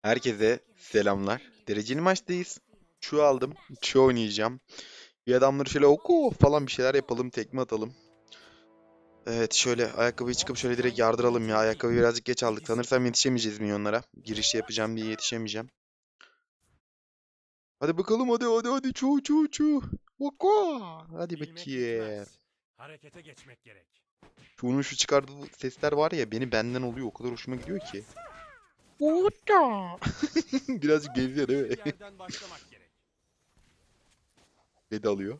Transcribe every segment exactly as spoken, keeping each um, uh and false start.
Herkese selamlar. Dereceli maçtayız. Şu aldım. Şu oynayacağım. Bir adamları şöyle oku falan bir şeyler yapalım. Tekme atalım. Evet şöyle ayakkabıyı çıkıp şöyle direkt yardıralım ya. Ayakkabıyı birazcık geç aldık. Sanırsam yetişemeyeceğiz milyonlara. Giriş yapacağım diye yetişemeyeceğim. Hadi bakalım hadi hadi hadi. Çu çu çu. Oku. Hadi Bilmek bakayım. yetmez. Harekete geçmek gerek. Şunun şu çıkardığı sesler var ya beni benden oluyor. O kadar hoşuma gidiyor ki. Oka. Birazcık Bu geziyor değil işe mi? bir yerden başlamak gerek. Bedi alıyor.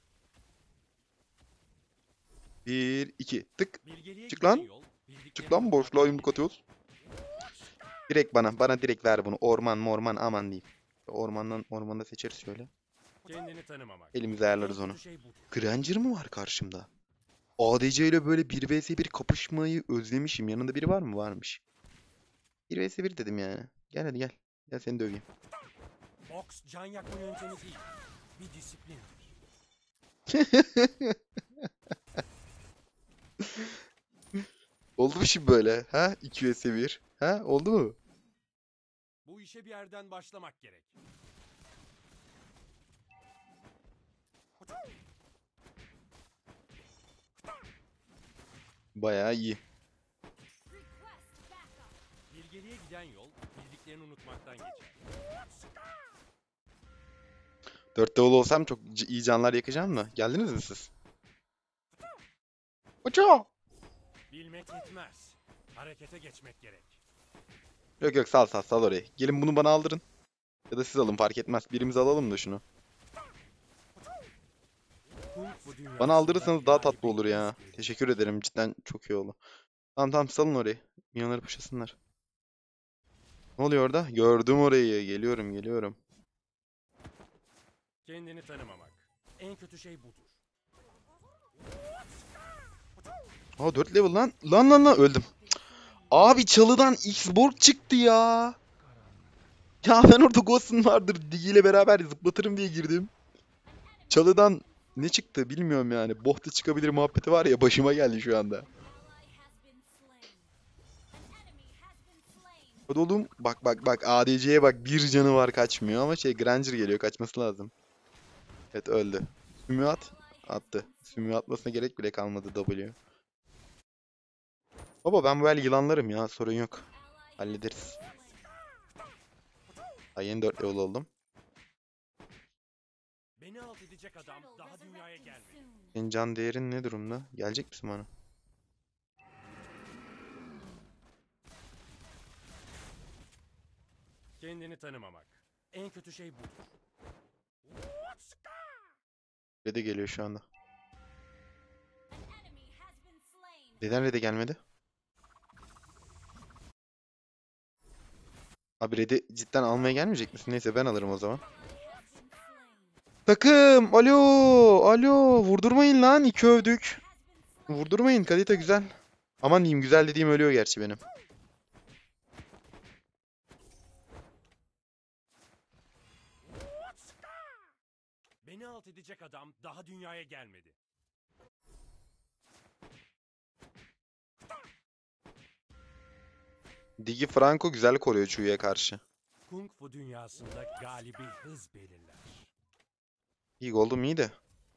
Bir, iki. Tık. Bilgeliğe Çık giden lan. yol, Çık bildiklerini lan boşluğa unutmaktan yumruk geçer. atıyoruz. Direkt bana. Bana direkt ver bunu. Orman morman aman diyeyim. Ormandan ormanda seçeriz şöyle. Kendini tanımamak. Elimize En ayarlarız onu. kötü şey budur. Granger mı var karşımda? A D C ile böyle bir vs bir kapışmayı özlemişim. Yanında biri var mı? Varmış. bir vs bir dedim yani. Gel hadi gel. Gel seni döveyim. Boks can yakma yöntemi değil. Bir disiplindir. Oldu mu şimdi böyle? Ha? iki vs bir. Ha? Oldu mu? Bu işe bir yerden başlamak gerek. Bayağı iyi. Bilgeliğe giden yol, bildiklerini unutmaktan geçer. dört level olsam çok c- iyi canlar yakacağım da. Geldiniz mi siz? Uço! Bilmek yetmez. Harekete geçmek gerek. Yok yok sal sal sal orayı. Gelin bunu bana aldırın. Ya da siz alın fark etmez. Birimiz alalım da şunu. Kung fu Bana dünyasında aldırırsanız daha tatlı galibi olur hız ya. verir. Teşekkür ederim. Cidden çok iyi oldu. Tamam tamam salın orayı. Milyonları pushlasınlar. Ne oluyor orada? Gördüm orayı. Geliyorum geliyorum. Kendini tanımamak. En kötü şey budur. Aa dört level lan. Lan lan lan öldüm. Abi çalıdan X-Borg çıktı ya. Ya ben orada Ghost'un vardır. Digi ile beraber zıplatırım diye girdim. Çalıdan ne çıktı bilmiyorum yani. Bohta çıkabilir muhabbeti var ya başıma geldi şu anda. Hadi oğlum bak bak bak A D C'ye bak bir canı var kaçmıyor ama şey Granger geliyor kaçması lazım. Evet öldü. Sümü at. Attı. Sümü atmasına gerek bile kalmadı W. Baba ben böyle yılanlarım ya sorun yok. Hallederiz. Ay yeni dört level oldum. Beni alt edecek adam daha dünyaya gelmedi. Senin can değerin ne durumda? Gelecek misin bana? Kendini tanımamak. En kötü şey budur. Red'e geliyor şu anda. Neden Red'e gelmedi? Abi Red'i cidden almaya gelmeyecek misin? Neyse ben alırım o zaman. Takım! Alo! Alo! Vurdurmayın lan! İki övdük. Vurdurmayın. Kalite güzel. Aman diyeyim güzel dediğim ölüyor gerçi benim. Beni alt edecek adam daha dünyaya gelmedi. Digi Franco güzel koruyor Chu'ya karşı. Kung fu dünyasında galibi hız belirler. İyi gold'um iyi de.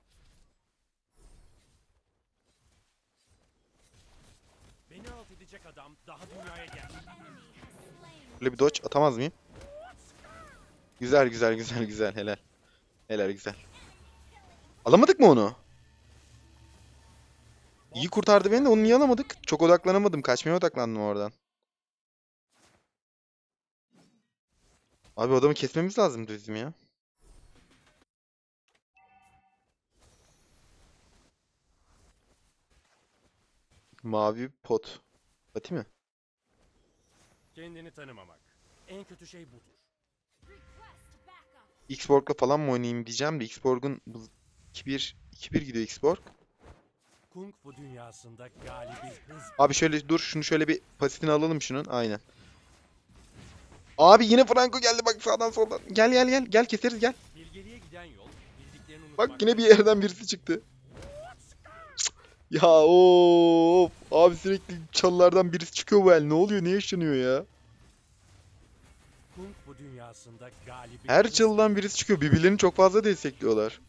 Beni alt edecek adam daha dünyaya gelmedi. Böyle bir dodge atamaz mıyım? Güzel güzel güzel güzel helal. Helal güzel. Alamadık mı onu? İyi Boks kurtardı can beni de onu yakma niye yöntemi alamadık? Çok odaklanamadım. Kaçmaya odaklandım oradan. Abi adamı kesmemiz lazım bizim ya. Mavi pot. Pati mi? kendini tanımamak. En kötü şey budur. X-Borg'la falan mı oynayayım diyeceğim de X-Borg'un iki bir iki bir gidiyor X-Borg. Kung fu dünyasında galibi hız Abi belirler. şöyle dur şunu şöyle bir pasifini alalım şunun. Aynen. Abi yine Franco geldi bak sağdan soldan. Gel gel gel gel keseriz gel. Bilgeliğe giden yol, bildiklerini Bak yine unutmaktan bir geçer. yerden birisi çıktı. Ya of abi sürekli çalılardan birisi çıkıyor bu el. Ne oluyor? Ne yaşanıyor ya? Kung Fu dünyasında galibi Her çalıdan birisi çıkıyor. Birbirlerini çok fazla destekliyorlar.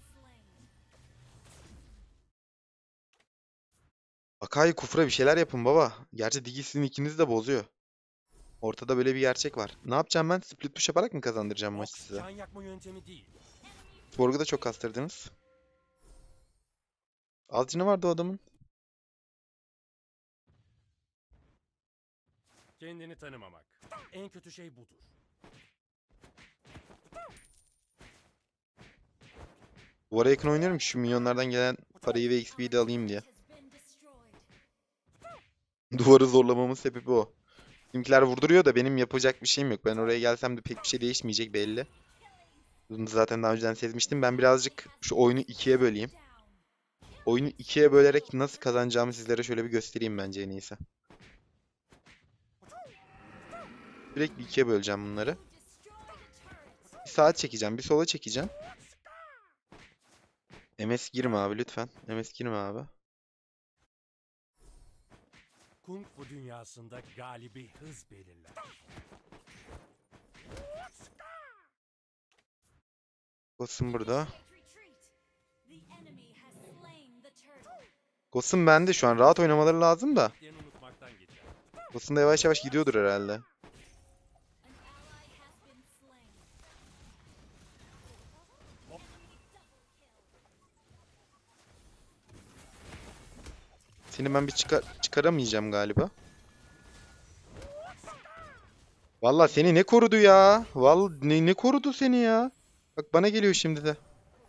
Akai Kufra bir şeyler yapın baba. Gerçi Digi sizin ikinizi de bozuyor. Ortada böyle bir gerçek var. Ne yapacağım ben? Split push yaparak mı kazandıracağım maçı Oks size? can yakma yöntemi değil. Sporgu da çok kastırdınız. Az canı vardı o adamın. Kendini tanımamak. En kötü şey budur. Duvara yakın oynuyorum ki şu milyonlardan gelen parayı ve X P'yi de alayım diye. Duvarı zorlamamın sebebi o. Bizimkiler vurduruyor da benim yapacak bir şeyim yok. Ben oraya gelsem de pek bir şey değişmeyecek belli. Bunu zaten daha önceden sezmiştim. Ben birazcık şu oyunu ikiye böleyim. Oyunu ikiye bölerek nasıl kazanacağımı sizlere şöyle bir göstereyim bence en iyisi. Sürekli ikiye böleceğim bunları. Bir sağa çekeceğim, bir sola çekeceğim. M S girme abi lütfen. M S girme abi. Kung Fu dünyasında galibi hız belirler. Ghost'um burada. Ghost'um bende şu an. Rahat oynamaları lazım da. Yerini unutmaktan geçer. Ghost'um da yavaş yavaş gidiyordur herhalde. Seni ben bir çıkar çıkaramayacağım galiba. Vallahi seni ne korudu ya? Vallahi ne, ne korudu seni ya? Bak bana geliyor şimdi de.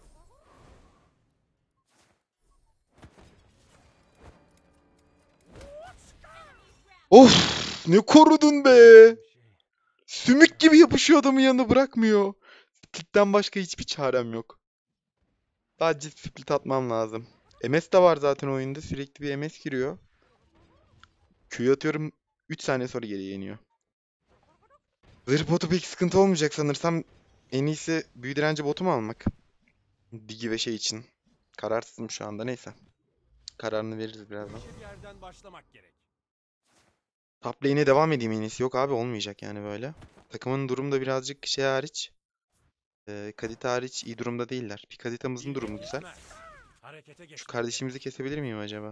Of! Ne korudun be? Şey, Sümük gibi yapışıyor adamın yanında bırakmıyor. Split'ten başka hiçbir çarem yok. Sadece split atmam lazım. M S de var zaten oyunda. Sürekli bir M S giriyor. Q'yu atıyorum. üç saniye sonra geriye iniyor. Zırh botu pek sıkıntı olmayacak sanırsam. En iyisi büyü direnci botu mu almak? Digi ve şey için. Kararsızım şu anda neyse. Kararını veririz bu birazdan. işe bir yerden başlamak gerek. Top lane'e devam edeyim en iyisi. Yok abi olmayacak yani böyle. Takımın durumu da birazcık şey hariç. E, Kadita hariç iyi durumda değiller. Bir Kadita'mızın durumu Bilmek güzel. yetmez. Harekete Şu geçmek kardeşimizi kesebilir miyim acaba?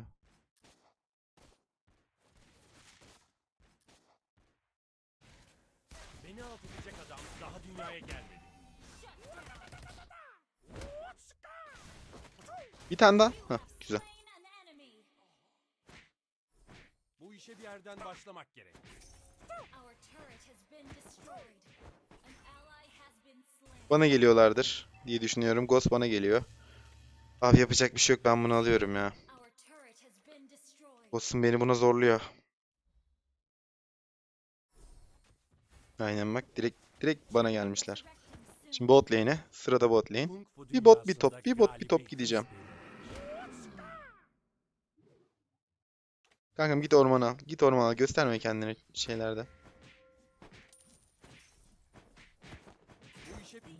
gerek. Beni alt edecek adam daha dünyaya gelmedi. Bir tane daha. Hah, güzel. Bu işe bir yerden başlamak gerek. Bana geliyorlardır diye düşünüyorum. Ghost bana geliyor. Abi yapacak bir şey yok. Ben bunu alıyorum ya. Ghost'um beni buna zorluyor. Aynen bak direkt direkt bana gelmişler. Şimdi bot lane'e. Sırada bot lane. Kung Fu Bir bot bir dünyasında top. Bir bot bir galibi top hız gideceğim. belirler. Kankam git ormana al. Git ormana al. Gösterme kendini şeylerde. Bu işe bir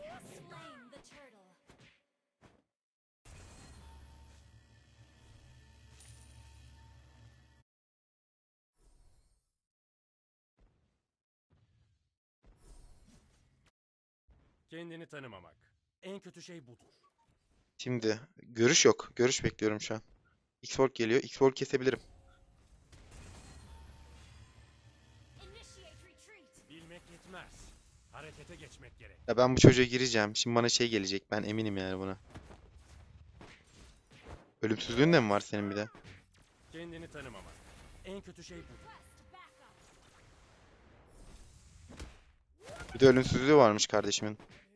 kendini tanımamak. En kötü şey budur. Şimdi görüş yok. Görüş bekliyorum şu an. X-Work geliyor. X-Work kesebilirim. Bilmek yetmez. Harekete geçmek gerek. Ya ben bu çocuğa gireceğim. Şimdi bana şey gelecek. Ben eminim yani buna. Ölümsüzlüğün de mi var senin bir de? Kendini tanımamak. En kötü şey budur. Bir de ölümsüzlüğü varmış kardeşimin.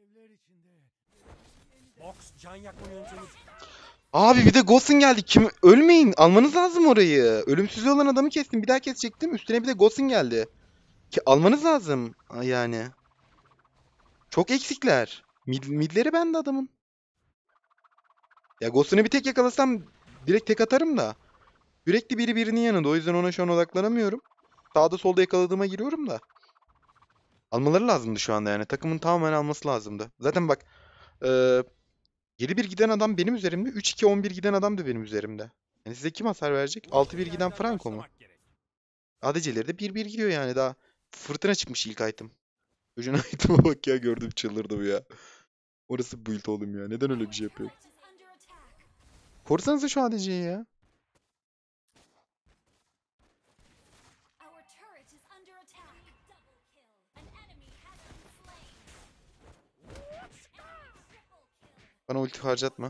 Oks can yakma yöntemi Abi bir de Ghost'un geldi. Kim ölmeyin. Almanız lazım orayı. Ölümsüzlüğü olan adamı kestim. Bir daha kesecektim. Üstüne bir de Ghost'un geldi. Ki almanız lazım. Ay yani. Çok eksikler. Mid, midleri bende adamın. Ya Ghost'unu bir tek yakalasam direkt tek atarım da. Sürekli biri birinin yanında. O yüzden ona şu an odaklanamıyorum. Sağda solda yakaladığıma giriyorum da. Almaları lazımdı şu anda yani. Takımın tamamen alması lazımdı. Zaten bak. Eee yedi bir giden adam benim üzerimde. üç iki on bir giden adam da benim üzerimde. Yani size kim hasar verecek? bu işe altı bir bir giden yerden Franco mu? başlamak gerek. A D C'leri de bir bir gidiyor yani daha. Fırtına çıkmış ilk item. Çocuğun item'a bak ya, gördüm çıldırdım ya. Orası build oğlum ya. Neden öyle bir şey yapıyor? Korusanıza şu A D C'yi ya. Bana ulti harcatma.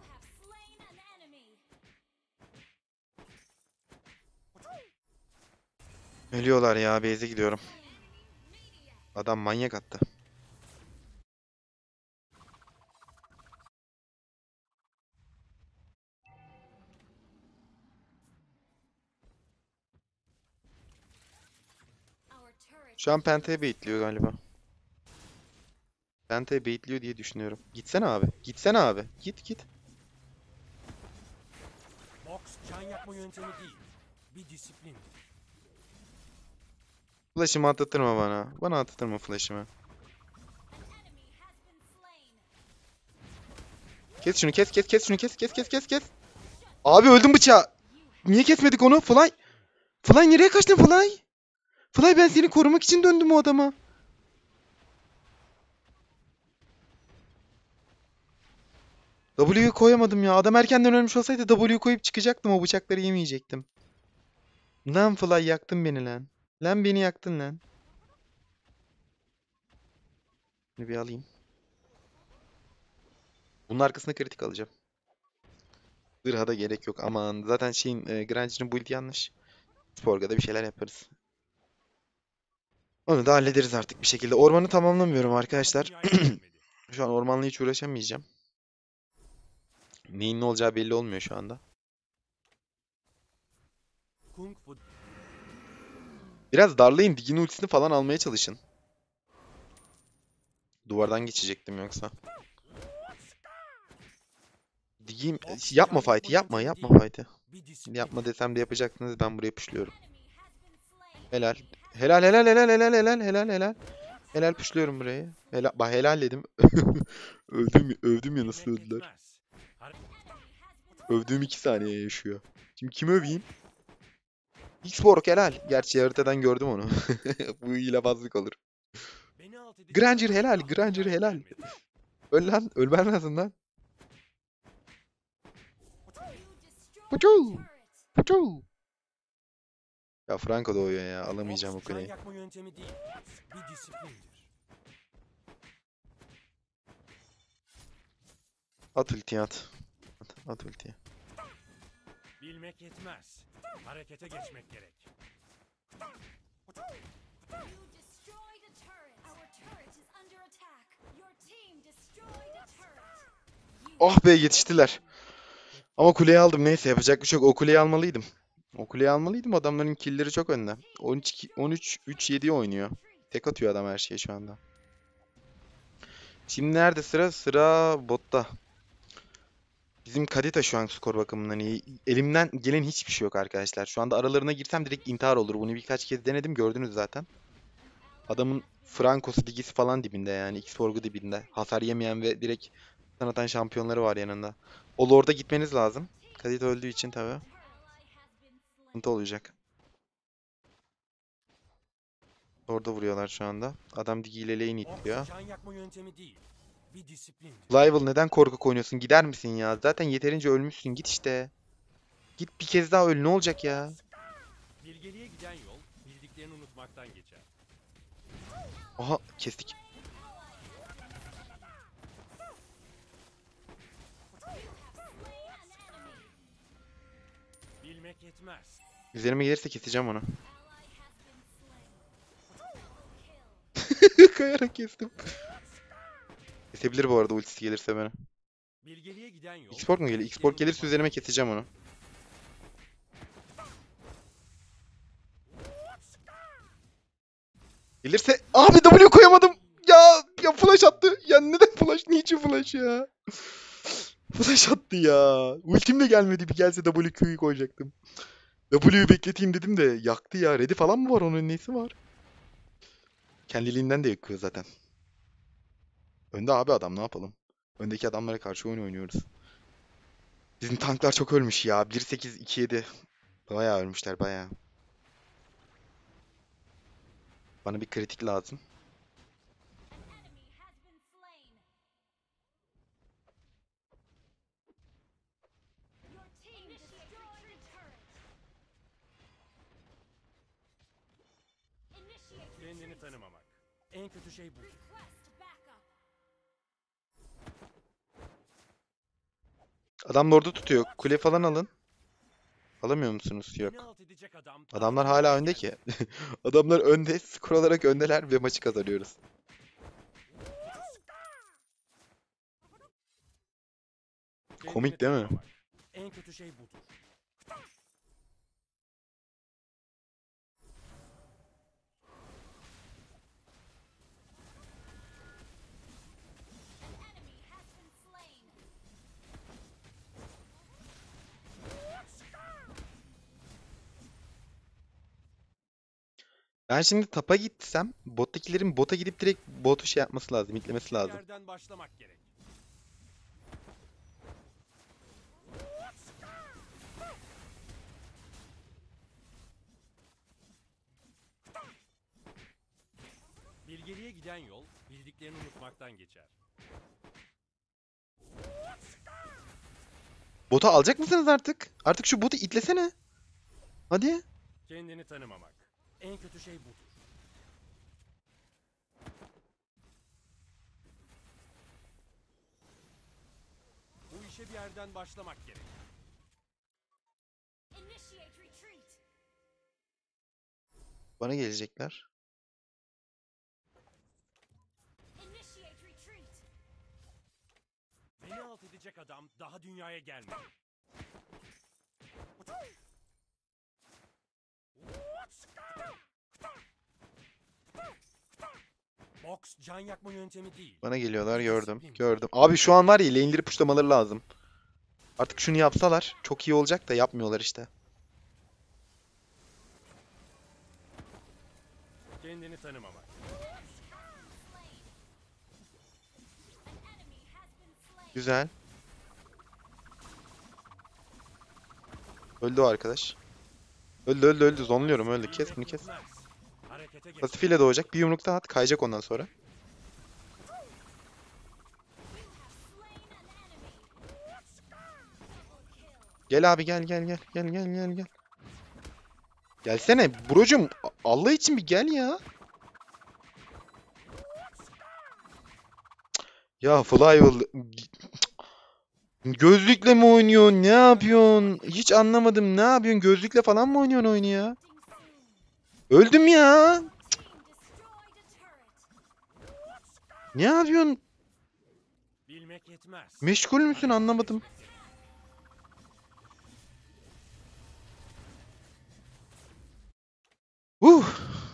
Ölüyorlar ya. Base'e gidiyorum. Adam manyak attı. Şu an Pente'ye baitliyor galiba. Pente'ye baitliyor diye düşünüyorum. Gitsene abi. Gitsene abi. Git git. Boks can yakma yöntemi değil, bir disiplindir. Flash'ımı atlatırma bana. Bana atlatırma flash'ımı. Kes şunu, kes kes kes şunu, kes kes kes kes kes. Abi öldüm bıçağı. Niye kesmedik onu? Fly. Fly nereye kaçtın Fly? Fly, ben seni korumak için döndüm o adama. W'yu koyamadım ya. Adam erkenden ölmüş olsaydı W koyup çıkacaktım. O bıçakları yemeyecektim. Lan Fly, yaktın beni lan. Lan beni yaktın lan. Bunu bir alayım. Bunun arkasına kritik alacağım. Zırha da gerek yok. Aman zaten şeyin e, Granger build yanlış. Sporga'da bir şeyler yaparız. Onu da hallederiz artık bir şekilde. Ormanı tamamlamıyorum arkadaşlar. Dünyaya gelmedi. Şu an ormanla hiç uğraşamayacağım. Neyin ne olacağı belli olmuyor şu anda. Kung Fu Biraz darlayın. Digin ultisini falan almaya çalışın. Duvardan geçecektim yoksa. Digim boks yapma can yakma fight'i, yapma yöntemi yapma değil, fight'i. bir disiplin. Yapma desem de yapacaksınız. Ben buraya pushluyorum. Helal. Helal helal helal helal helal helal helal. Helal pushluyorum burayı. Helal, bak helal dedim. Övdüm, övdüm ya, nasıl Bilmek öldüler. yetmez. Har- Övdüğüm iki saniye yaşıyor. Şimdi kimi öveyim? X-Borg helal. Gerçi haritadan gördüm onu. Bu hilebazlık olur. Beni alt edecek Granger kadar helal. daha Granger dünyaya helal. gelmedi. Öl lan. Ölmen lazım lan. Puçu. Puçu. Ya Franco doğuyor ya. Alamayacağım o Boks can kuleyi. yakma yöntemi değil, bir disiplindir. At ultiyi at. At, at ultiyi. Bilmek yetmez. Harekete geçmek gerek. Oh be, yetiştiler. Ama kuleyi aldım. Neyse, yapacak bir şey yok. O kuleyi almalıydım. O kuleyi almalıydım. Adamların killleri çok önde. on üç on üç üç yedi oynuyor. Tek atıyor adam her şeye şu anda. Şimdi nerede sıra? Sıra botta. Bizim Kadita şu an skor bakımından iyi. Elimden gelen hiçbir şey yok arkadaşlar. Şu anda aralarına girsem direkt intihar olur. Bunu birkaç kez denedim, gördünüz zaten. Adamın Franco'su, Digisi falan dibinde yani. X-Forg'u dibinde. Hasar yemeyen ve direkt stun atan şampiyonları var yanında. O Lord'a gitmeniz lazım. Kadita öldüğü için tabii. Sıkıntı olacak. Orada vuruyorlar şu anda. Adam Digi ile lane Boks itliyor. can yakma yöntemi değil, bir disiplindir. Rival, neden korkak oynuyorsun? Gider misin ya? Zaten yeterince ölmüşsün. Git işte. Git bir kez daha öl. Ne olacak ya? Bilgeliğe giden yol, bildiklerini unutmaktan geçer. Aha, kestik. Bilmek yetmez. Üzerime gelirse keseceğim onu. Kayarak kestim. Kesebilir bu arada ultisi gelirse beni. Bilgeliğe giden yol, X-Port mu geliyor? bildiklerini X-Port gelirse unutmaktan üzerime geçer. keseceğim onu. Gelirse... Abi W koyamadım. Ya, ya flash attı. Ya neden flash? Niçin flash ya? Flash attı ya. Ultim de gelmedi. Bir gelse W Q'yu koyacaktım. W'yu bekleteyim dedim de yaktı ya. Ready falan mı var, onun nesi var? Kendiliğinden de yakıyor zaten. Önde abi adam, ne yapalım? Öndeki adamlara karşı oyun oynuyoruz. Bizim tanklar çok ölmüş ya. bir sekiz iki yedi. Bayağı ölmüşler bayağı. Bana bir kritik lazım. tanımamak. En kötü şey bu. Adam da orada tutuyor. Kule falan alın. Alamıyor musunuz? Beni Yok. alt edecek adam daha Adamlar dünyaya hala önde gelmedi. ki. Adamlar önde. Skor olarak öndeler ve maçı kazanıyoruz. Kendini Komik değil mi? tanımamak. En kötü şey budur. Ben şimdi tapa gitsem bottakilerin bota gidip direkt botu şey yapması lazım, Bu itlemesi işe bir lazım. yerden başlamak gerek. Bilgeliğe giden yol, bildiklerini unutmaktan geçer. Botu alacak mısınız artık? Artık şu botu itlesene. Hadi. Kendini tanımamak. En kötü şey budur. Bu işe bir yerden başlamak gerek. Bana gelecekler. Beni alt edecek adam daha dünyaya gelmedi. Boks can yakma yöntemi değil. Bana geliyorlar, Bir gördüm. disiplin. Gördüm. Abi şu an var ya, lane'leri pushlamaları lazım. Artık şunu yapsalar çok iyi olacak da yapmıyorlar işte. Kendini tanımamak. Güzel. Öldü o arkadaş. Öldü öldü öldü. Zonluyorum, öldü. Kes bunu, kes. Gitmez. Harekete geç. Pasifiyle doğacak. Bir yumruk daha at. Kayacak ondan sonra. Gel abi, gel gel gel. Gel gel gel gel. Gelsene brocum. A- Allah için bir gel ya. Ya Flywheel. Gözlükle mi oynuyorsun? Ne yapıyorsun? Hiç anlamadım. Ne yapıyorsun? Gözlükle falan mı oynuyorsun oyunu ya? Öldüm ya. Ne yapıyorsun? Bilmek yetmez. Meşgul müsün? Anlamadım. Uh.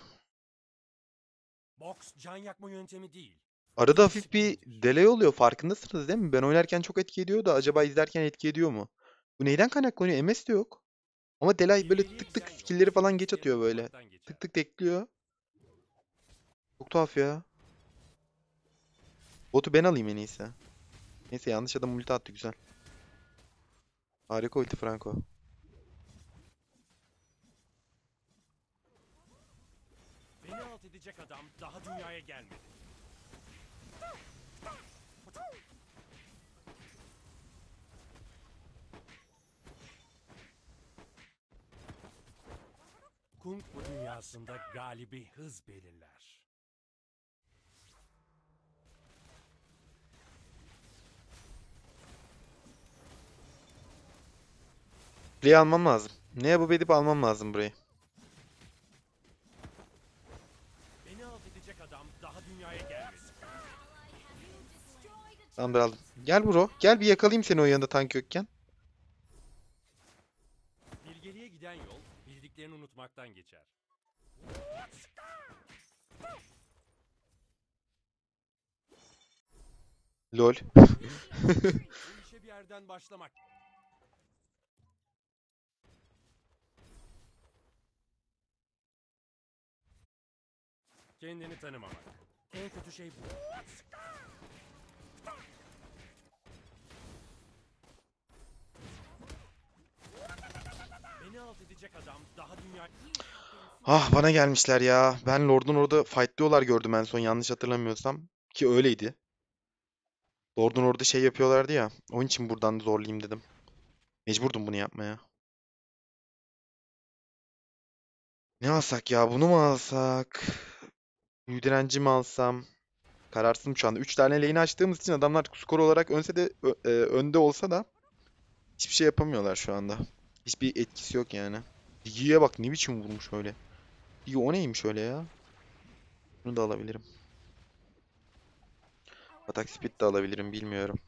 Boks can yakma yöntemi değil. Arada Bir hafif bir disiplindir. delay oluyor. Farkındasınız değil mi? Ben oynarken çok etki ediyor da acaba izlerken etki ediyor mu? Bu neyden kaynaklanıyor? M S de yok. Ama delay böyle Bilgeliğe tık tık giden yol, skill'leri falan geç bildiklerini atıyor böyle. unutmaktan geçer. Tık tık tekliyor. Çok tuhaf ya. Botu ben alayım en iyisi. Neyse, yanlış adam ulti attı, güzel. Harika ulti Franco. Beni alt edecek adam daha dünyaya gelmedi. Kung Fu dünyasında galibi hız belirler. Play almam lazım. Ne yapıp edip almam lazım burayı. Beni alt edecek adam daha dünyaya gelmedi. Tamam, da aldım. Gel bro. Gel bir yakalayayım seni o yanında tank yokken. Bilgeliğe giden yol, bildiklerini unutmaktan geçer. Lol. Bu işe bir yerden başlamak. Kendini tanımamak. En kötü şey bu. Beni alt edecek adam daha dünya... Ah, bana gelmişler ya. Ben Lord'un orada fightlıyorlar gördüm en son, yanlış hatırlamıyorsam. Ki öyleydi. Lord'un orada şey yapıyorlardı ya. Onun için buradan zorlayayım dedim. Mecburdum bunu yapmaya. Ne alsak ya? Bunu mu alsak? Büyü direnci mi alsam? Kararsızım şu anda. üç tane lane açtığımız için adamlar skor olarak önse de ö- e, önde olsa da hiçbir şey yapamıyorlar şu anda. Hiçbir etkisi yok yani. Digi'ye bak ne biçim vurmuş öyle. Digi o neymiş öyle ya? Bunu da alabilirim. Atak speed de alabilirim bilmiyorum.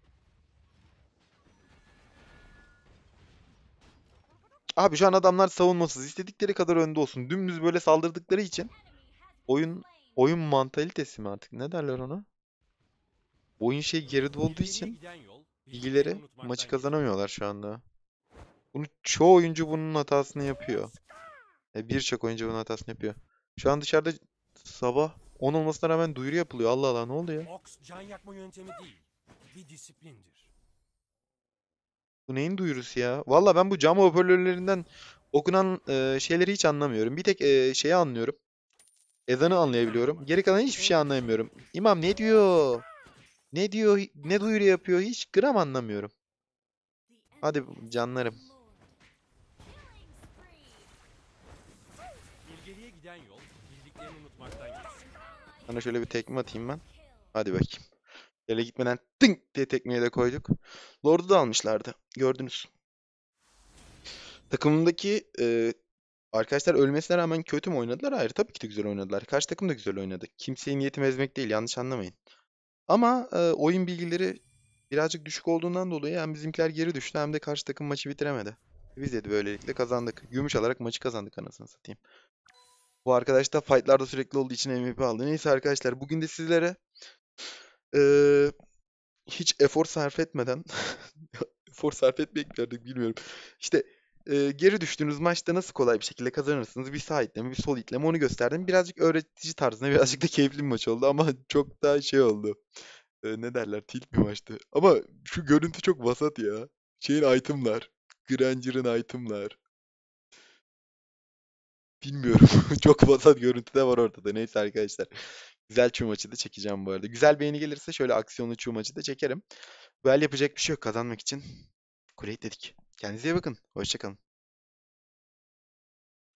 Abi şu an adamlar savunmasız. İstedikleri kadar önde olsun. Dümdüz böyle saldırdıkları için oyun oyun mantalitesi mi artık? Ne derler ona? Oyun şey geride olduğu İleriye için giden yol bildiklerini bilgileri unutmaktan maçı geçer. kazanamıyorlar şu anda. Bunu çoğu oyuncu bunun hatasını yapıyor. E, birçok oyuncu bunun hatasını yapıyor. Şu an dışarıda sabah on olmasına rağmen duyuru yapılıyor. Allah Allah ne oluyor? Ox can yakma yöntemi değil, bir disiplindir. Bu neyin duyurusu ya? Valla ben bu cam hoparlörlerinden okunan e, şeyleri hiç anlamıyorum. Bir tek e, şeyi anlıyorum. Ezanı anlayabiliyorum. Geri kalan hiçbir şey anlayamıyorum. İmam ne diyor? Ne diyor? Ne duyuru yapıyor? Hiç gram anlamıyorum. Hadi canlarım. İleriye giden yol bildiklerini unutmaktan geçer. Sana şöyle bir tekme atayım ben. Hadi bakayım. Yere gitmeden tınk diye tekmeyi de koyduk. Lord'u da almışlardı. Gördünüz. Takımındaki e, arkadaşlar ölmesine rağmen kötü mü oynadılar? Hayır, tabii ki de güzel oynadılar. Karşı takım da güzel oynadı. Kimseyi niyetim ezmek değil, yanlış anlamayın. Ama e, oyun bilgileri birazcık düşük olduğundan dolayı hem bizimkiler geri düştü hem de karşı takım maçı bitiremedi. Biz de böylelikle kazandık. Gümüş alarak maçı kazandık anasını satayım. Bu arkadaş da fightlarda sürekli olduğu için M V P aldı. Neyse arkadaşlar bugün de sizlere e, hiç efor sarf etmeden efor sarf etmek mi artık bilmiyorum. İşte e, geri düştüğünüz maçta nasıl kolay bir şekilde kazanırsınız? Bir sağ itleme, bir sol itleme onu gösterdim. Birazcık öğretici tarzında, birazcık da keyifli bir maç oldu ama çok daha şey oldu. E, ne derler? Tilt bir maçtı. Ama şu görüntü çok vasat ya. Şeyin itemlar. Granger'ın itemlar. Bilmiyorum. Çok vasat görüntü de var ortada. Neyse arkadaşlar. Güzel çu maçı da çekeceğim bu arada. Güzel beğeni gelirse şöyle aksiyonlu çu maçı da çekerim. Böyle yapacak bir şey yok kazanmak için. Kuleyt dedik. Kendinize iyi bakın. Hoşça kalın.